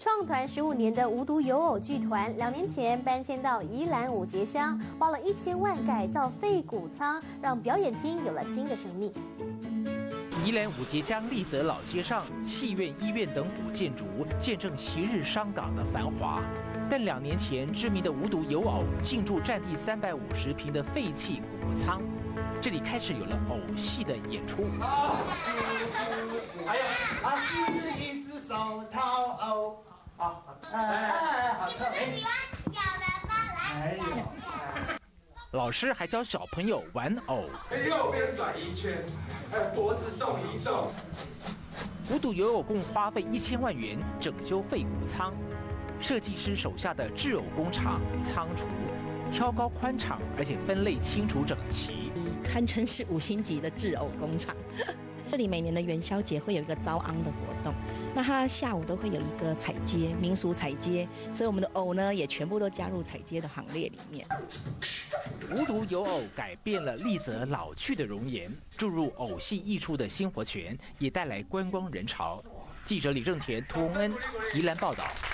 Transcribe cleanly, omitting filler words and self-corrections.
创团15年的无独有偶剧团，2年前搬迁到宜兰五节乡，花了1000万改造废谷仓，让表演厅有了新的生命。 宜兰五节乡立泽老街上，戏院、医院等古建筑见证昔日商港的繁华。但2年前，知名的无独有偶进驻占地350坪的废弃谷仓，这里开始有了偶戏的演出。 哎呀，它是一只手套偶。好，好特。 喜欢咬的吧，来。 老师还教小朋友玩偶。 右边转1圈，脖子动一动。 无独有偶共花费1000万元整修废谷仓，设计师手下的制偶工厂仓储挑高宽敞，而且分类清楚整齐， 堪称是5星级的制偶工厂。这里每年的元宵节会有一个招昂的活动，那它下午都会有一个彩街，民俗彩街，所以我们的偶呢也全部都加入彩街的行列里面。 无独有偶改变了立泽老去的容颜，注入偶戏艺术的新活泉，也带来观光人潮。记者李正田、涂洪恩，宜兰报道。